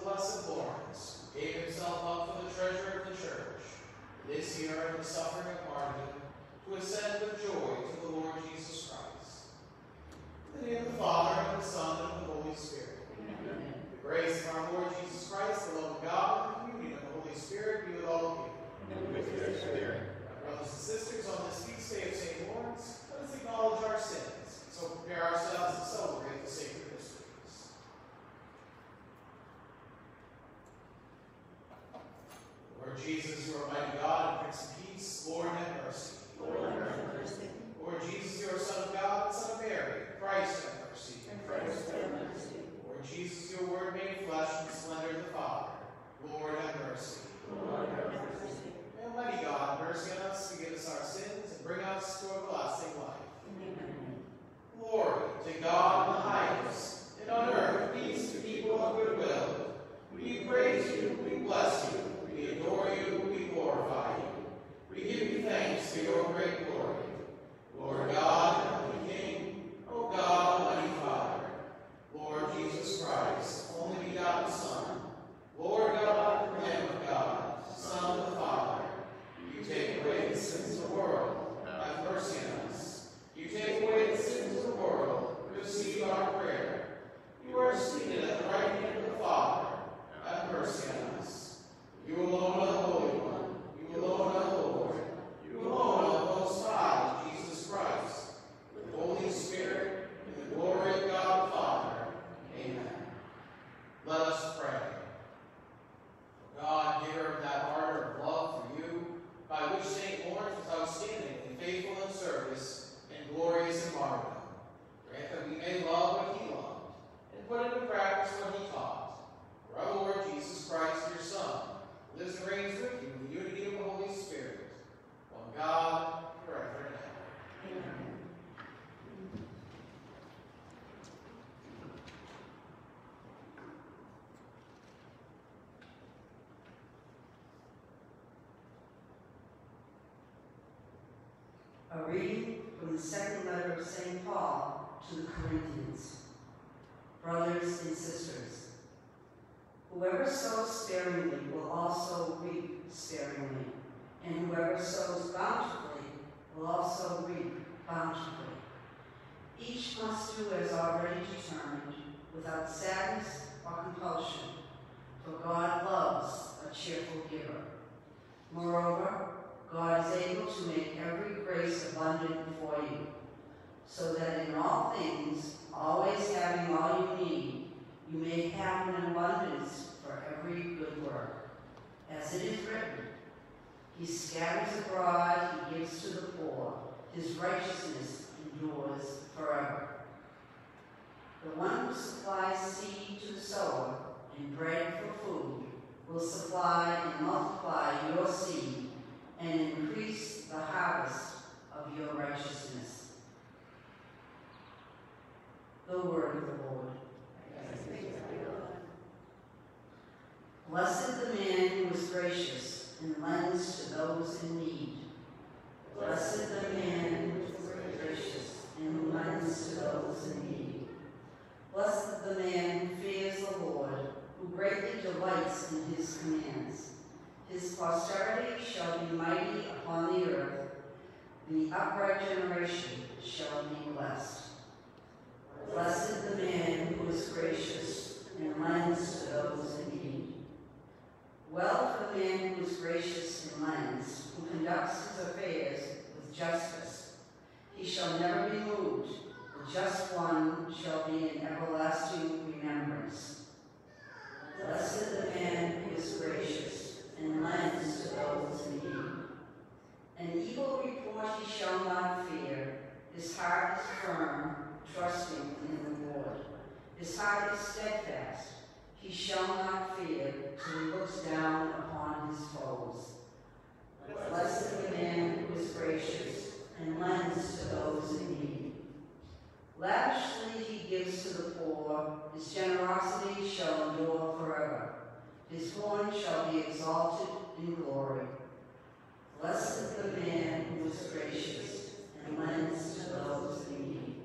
Blessed Lawrence, who gave himself up for the treasure of the church, this year of the suffering of martyrdom, to ascend with joy to the Lord Jesus Christ. In the name of the Father, and of the Son, and of the Holy Spirit. Amen. The grace of our Lord Jesus Christ, the love of God, and the communion of the Holy Spirit be with all of you. And with your spirit. Brothers and sisters, on this feast day of St. Lawrence, let us acknowledge our sins, so prepare ourselves to celebrate the sacred mysteries. Lord Jesus, you are mighty God and Prince of Peace, Lord, have mercy. Lord, have mercy. Lord Jesus, you are Son of God and Son of Mary, Christ, have mercy. Christ, have mercy. Lord Jesus, your word made flesh and splendor of the Father, Lord, have mercy. Lord, have mercy. May Almighty God have mercy on us, forgive us our sins, and bring us to everlasting life. Amen. Glory to God in the highest, and on earth peace to people of good will. We praise you, we bless you, we adore you, we glorify you. We give you thanks for your great glory. Lord God, Heavenly King, O God, Almighty Father, Lord Jesus Christ, only begotten Son, Lord God, Lamb of God, Son of the Father, you take away the sins of the world, have mercy on us. You take away the sins of the world, receive our prayer. You are seated at the right hand of the Father, have mercy on us. You alone are the Holy One, you alone are the Lord, you alone are the Most High, Jesus Christ, with the Holy Spirit, in the glory of God the Father. Amen. Let us pray. God, giver of that ardor of love for you, by which St. Lawrence was outstanding and faithful in service and glorious in martyrdom, grant that we may love what he loved and put into practice what he taught. For our Lord Jesus Christ, your Son, lives and reigns with you in the unity of the Holy Spirit, one God, forever and ever. Amen. A reading from the second letter of St. Paul to the Corinthians. Brothers and sisters, whoever sows sparingly will also reap sparingly, and whoever sows bountifully will also reap bountifully. Each must do as already determined, without sadness or compulsion, for God loves a cheerful giver. Moreover, God is able to make every grace abundant for you, so that in all things, always having all you need, you may have an abundance for every good work. As it is written, he scatters abroad, he gives to the poor, his righteousness endures forever. The one who supplies seed to the sower and bread for food will supply and multiply your seed and increase the harvest of your righteousness. The word of the Lord. Blessed the man who is gracious and lends to those in need. Blessed the man who is gracious and who lends to those in need. Blessed the man who fears the Lord, who greatly delights in his commands. His posterity shall be mighty upon the earth. The upright generation shall be blessed. Blessed the man who is gracious and lends to those in need. Well for the man who is gracious and lends, who conducts his affairs with justice. He shall never be moved. The just one shall be in everlasting remembrance. Blessed the man who is gracious and lends to those in need. An evil report he shall not fear. His heart is firm, trusting in the Lord. His heart is steadfast. He shall not fear till he looks down upon his foes. Blessed the man who is gracious and lends to those in need. Lavishly he gives to the poor. His generosity shall endure forever. His horn shall be exalted in glory. Blessed the man who is gracious and lends to those in need.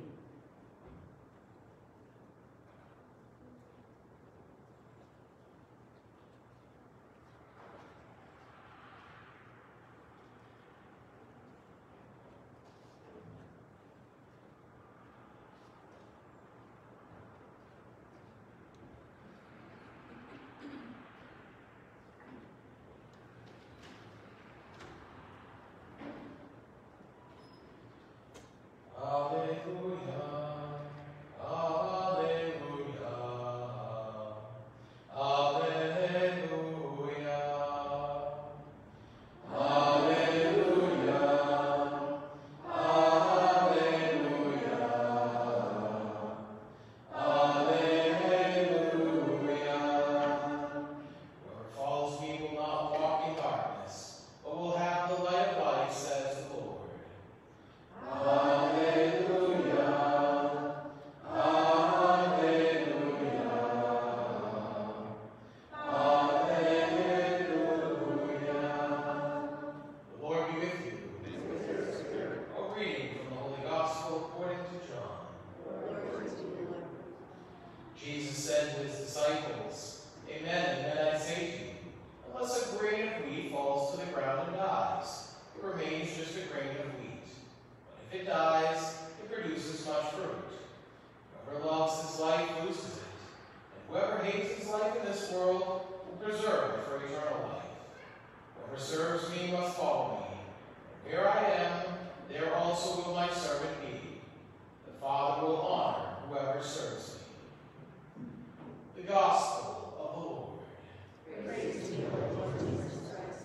serves me must follow me. Where I am, there also will my servant be. The Father will honor whoever serves me. The Gospel of the Lord. Praise to you, O Lord Jesus Christ.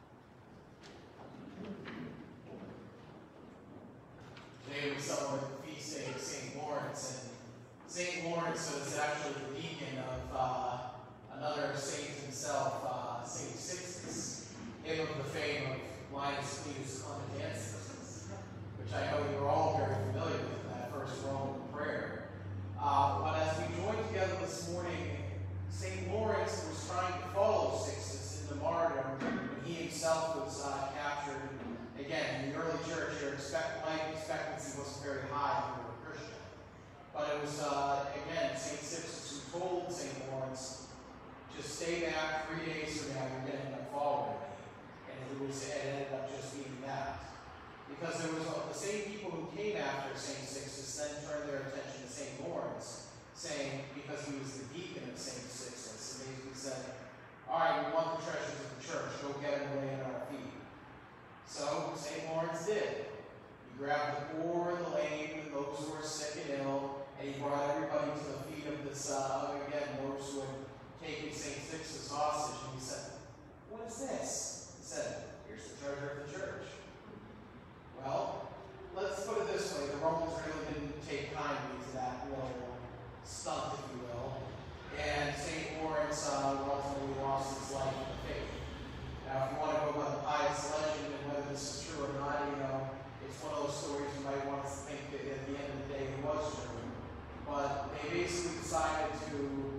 Today we celebrate the feast day of St. Lawrence, and St. Lawrence was actually the deacon of another saint himself, St. Sixtus, him of the fame of Linus Cletus Clementanus, which I know you're all very familiar with, that first Roman prayer. But as we join together this morning, St. Lawrence was trying to follow Sixtus into martyrdom when he himself was captured. Again, in the early church, life expectancy wasn't very high if you were a Christian. But it was, again, St. Sixtus who told St. Lawrence, just stay back 3 days from now, you're going to end up following me. And it ended up just being that. Because there was the same people who came after St. Sixtus then turned their attention to St. Lawrence, saying, because he was the deacon of St. Sixtus, and they said, all right, we want the treasures of the church, go get them away at our feet. So St. Lawrence did. He grabbed the poor and the lame and those who were sick and ill, and he brought everybody to the feet of this, again, those who had taken St. Sixtus hostage, and he said, what is this? He said, here's the treasure of the church. Well, let's put it this way, the Romans really didn't take kindly to that little stunt, if you will, and St. Lawrence ultimately lost his life in the faith. Now, if you want to go by the pious legend and whether this is true or not, it's one of those stories you might want to think that at the end of the day it was true. But they basically decided to,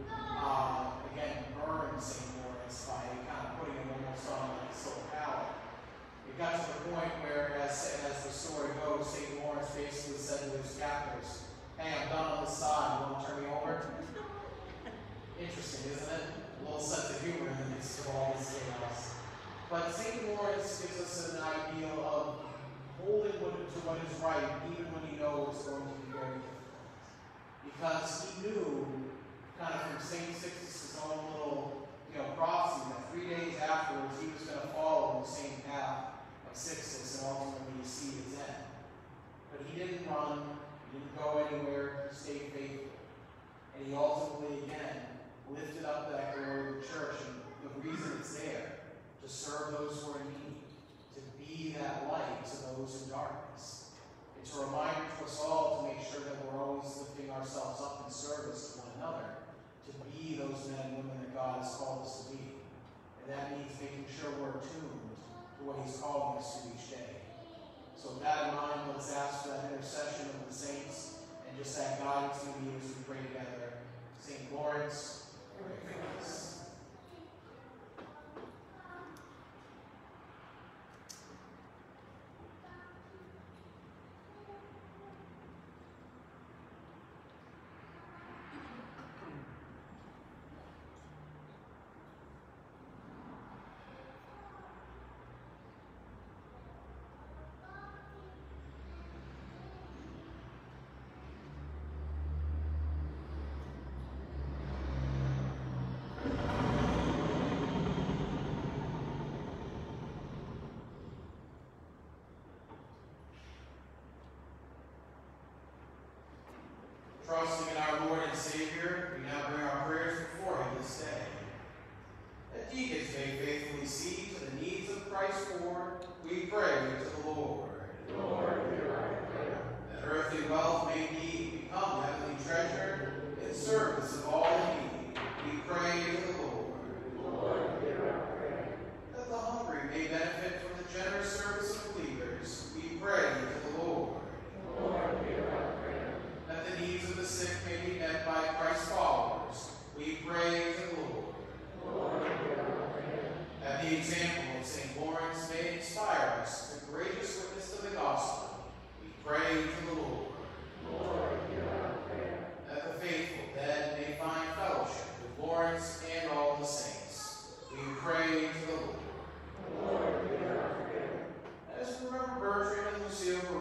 again, burn St. Lawrence by kind of putting him almost on like a silver pallet. It got to the point where, as the story goes, St. Lawrence basically said to his captors, hey, I'm done on this side, you want to turn me over? Interesting, isn't it? A little sense of humor in the midst of all this chaos. But St. Lawrence gives us an ideal of holding to what is right, even when he knows it's going to be very difficult. Because he knew, kind of from St. Sixtus' own little prophecy, that 3 days afterwards he was going to follow the same path of Sixtus and ultimately see his end. But he didn't run, he didn't go anywhere, he stayed faithful. And he ultimately, again, lifted up that glory of the church, and the reason it's there, to serve those who are in need, to be that light to those in darkness. It's a reminder to us all to make sure that we're always lifting ourselves up in service to one another, to be those men and women that God has called us to be. And that means making sure we're attuned to what he's calling us to each day. So with that in mind, let's ask for that intercession of the saints and just that guidance we need as we pray together. St. Lawrence, pray for us. Trusting in our Lord and Savior, we now bring our prayers before him this day. That deacons may faithfully see to the needs of Christ's poor, we pray to the Lord. Lord, hear our prayer. That earthly wealth may indeed become heavenly treasure in service of all in need, we pray to the Lord. Lord, hear our prayer. That the hungry may benefit from the generous service of believers, we pray to the Lord. Lord, hear our prayer. That the needs of the sick may be met by Christ's followers, we pray to the Lord. Lord, hear our prayer. That the example of St. Lawrence may inspire us to courageous witness to the gospel, we pray to the Lord. Lord, hear our prayer. That the faithful dead may find fellowship with Lawrence and all the saints, we pray to the Lord. Lord, hear our prayer. As we remember Bertrand and Lucille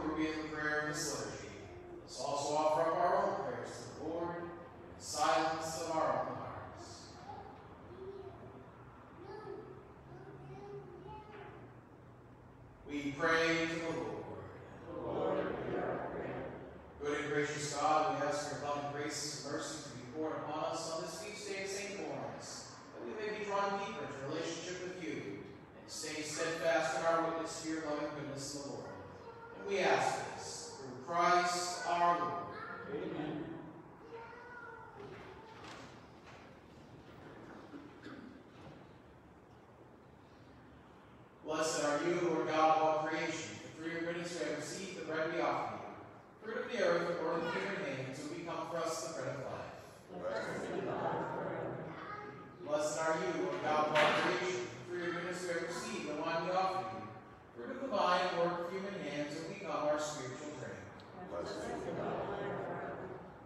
We pray to the Lord. Lord, hear our prayer. Good and gracious God, we ask your loving grace and mercy to be poured upon us on this feast day of St. Lawrence, that we may be drawn deeper into relationship with you and stay steadfast in our witness to your loving goodness in the Lord. And we ask this through Christ our Lord. Amen. Blessed are you, Lord God of all creation, for through your goodness we have received the bread we offer you. Fruit of the earth, born of human hands, will become for us the bread of life. Blessed be God forever. Blessed are you, Lord God of all creation, for through your goodness we have received the wine we offer you. Fruit of the vine, work of human hands, will become our spiritual drink. Blessed be God forever.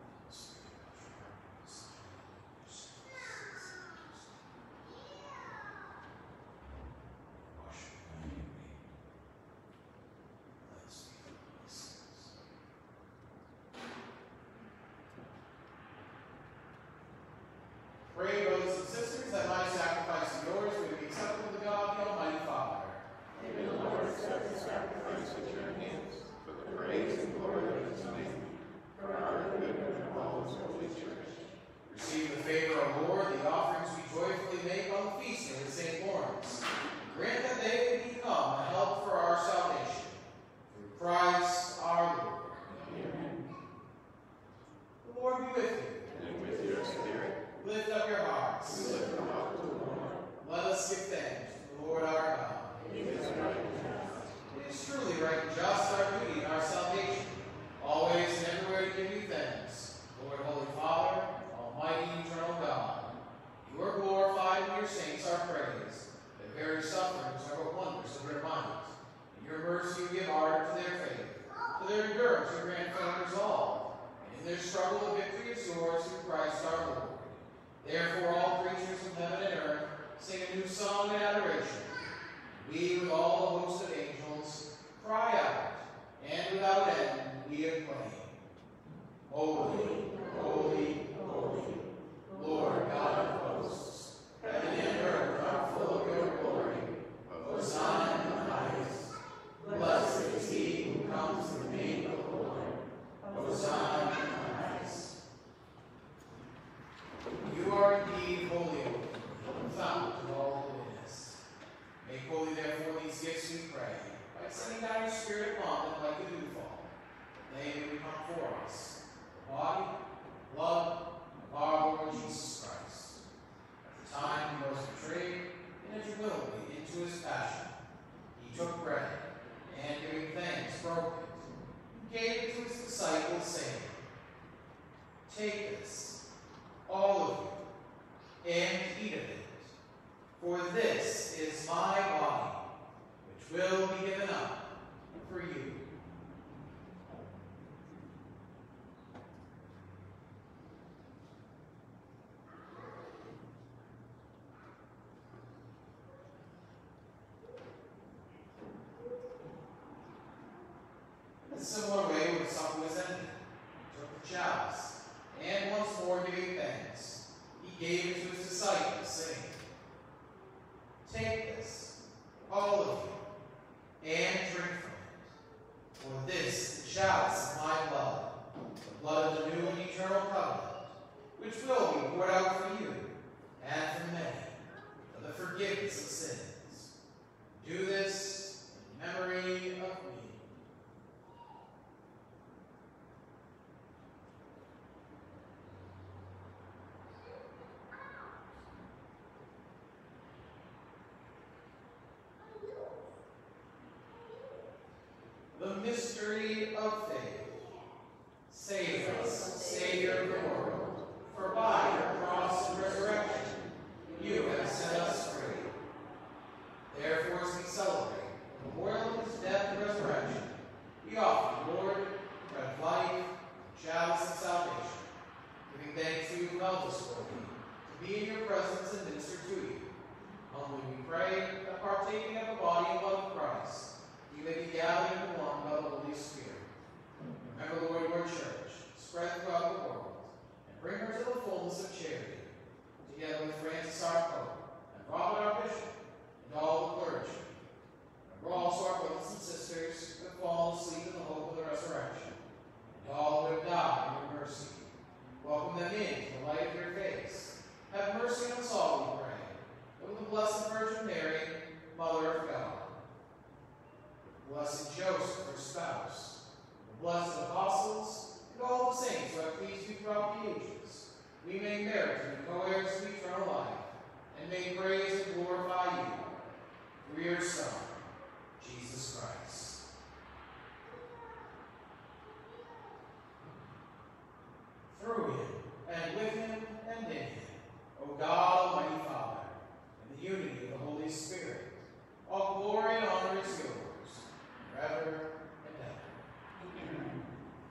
Pray, brothers and sisters, that my sacrifice and yours may be acceptable to God, the Almighty Father. May the Lord accept the sacrifice at your hands for the praise and glory of his name, for our good and all his holy church. Receive the favor of Lord, the offerings we joyfully make on the feast day of St. Lawrence. Grant that they may become a help for our salvation. Through Christ our Lord. Amen. The Lord be with you. And with your spirit, Lift up your hearts. we lift them up to the Lord. Let us give thanks to the Lord our God. It is right and just. It is truly right and just, our duty and our salvation, always and everywhere to give you thanks, Lord, Holy Father, Almighty and eternal God. You are glorified and your saints are praised. Their very sufferings are but wonders of your might. In your mercy you give ardor to their faith. To their endurance you grant firm resolve. And in their struggle the victory is yours through Christ our Lord. Therefore all creatures of heaven and earth sing a new song in adoration. We, with all the host of angels, cry out, and without end we acclaim. Holy, holy, holy, Lord God of hosts, heaven and earth are full of your glory. Hosanna in the highest. Blessed is he who comes in the name of the Lord. Hosanna in the highest. You are indeed holy, O Lord, the fount of all holiness. Make holy, therefore, these gifts, we pray, by sending down your Spirit upon them like a dewfall, that they may become for us the body, blood of our Lord Jesus Christ. At the time he was betrayed and entered willingly into his passion, he took bread, and giving thanks, broke it, and gave it to his disciples, saying, Take this, all of you, and eat of it. For this is my body, which will be given up for you. In a similar way, when supper was ended, he took the chalice, and once more giving thanks, he gave it to his disciples, saying, Take this, all of you, and drink from it. For this is the chalice of my blood, the blood of the new and eternal covenant, which will be poured out for you and for many, for the forgiveness of sins. Do this in memory of me. The mystery of faith. Save us, Savior of the world, for by your cross and resurrection you have set us free. Therefore, as we celebrate the memorial of his death and resurrection, we offer the Lord bread of life, chalice of salvation, giving thanks to you who held us worthy to be in your presence and minister to you. Humbly we pray that partaking of the body and blood of Christ, you may be gathered into one by the Holy Spirit. Blessed Joseph, her spouse, the blessed apostles, and all the saints who have pleased you throughout the ages, we may merit to be co-heirs of eternal life, and may praise and glorify you through your Son, Jesus Christ. Through him, and with him, and in him, O God, Almighty Father, in the unity of the Holy Spirit, all glory and honor is yours, forever and ever. Amen.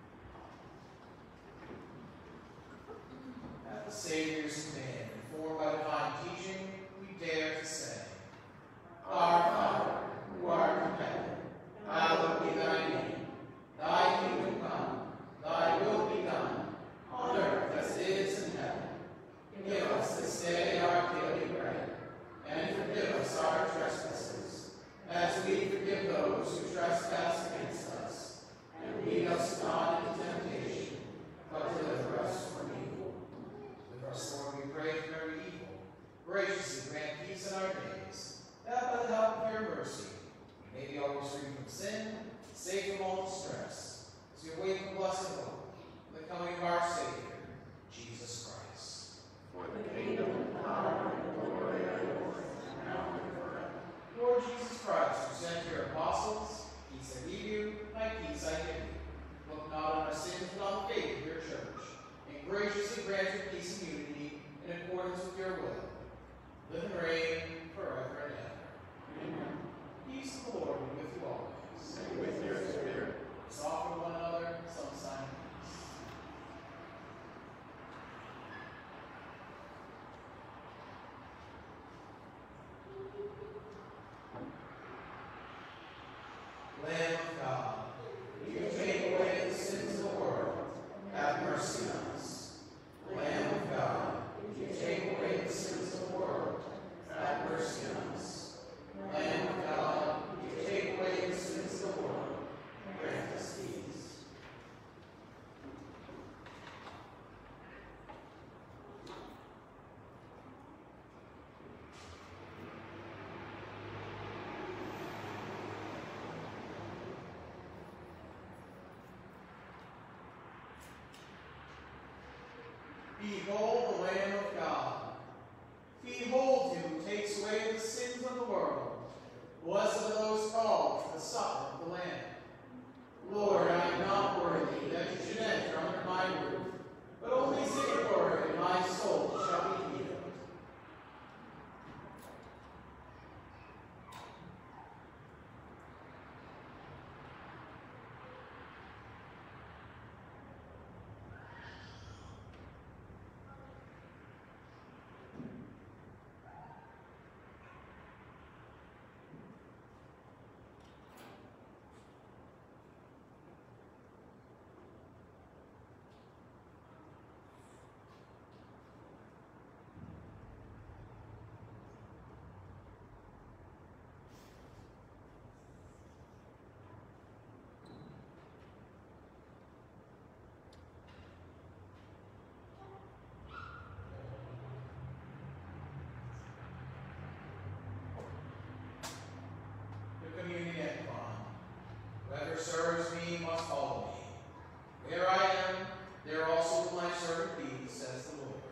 At the Savior's command, informed by divine teaching, we dare to say, Our Father, who art in heaven, hallowed be thy name. Thy kingdom come, thy will be done, on earth as it is in heaven. Give us this day our daily bread, and forgive us our trespasses, as we forgive those who trespass against us. And lead us not into temptation, but deliver us from evil. Deliver us, Lord, we pray, from every evil. Graciously grant peace in our days, that by the help of your mercy we may be always free from sin, safe from all distress, as we await the blessed hope of the coming of our Savior, Jesus Christ. For the kingdom, and power, and glory are yours, now and forever. Lord Jesus Christ, who sent your apostles, peace I leave you, my peace I give you. Look not on our sins, but on the faith of your church, and graciously grant your peace and unity in accordance with your will. Live and reign forever and ever. Amen. Peace of the Lord be with you always. And with your spirit. Let's offer one another some sign of peace. Lamb of God, you take away the sins of the world, have mercy on us. Lamb of God, you take away the sins of the world, have mercy on us. Lamb of God, you take away the sins of the world, grant us peace. Behold the Lamb of God. Behold him who takes away the sins of the world. Blessed are those called to the supper of the Lamb. Lord, I am not worthy that you should enter under my roof, but only say a word, and my soul shall be healed. The communion at dawn. Whoever serves me must follow me. Where I am, there also will my servant be, says the Lord.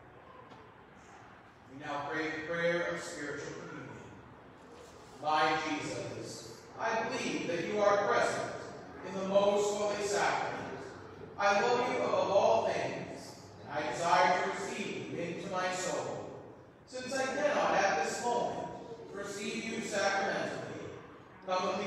We now pray the prayer of spiritual communion. My Jesus, I believe that you are present in the most holy sacrament. I love you above all things, and I desire to receive you into my soul. Since I cannot at this moment receive you sacramentally, come with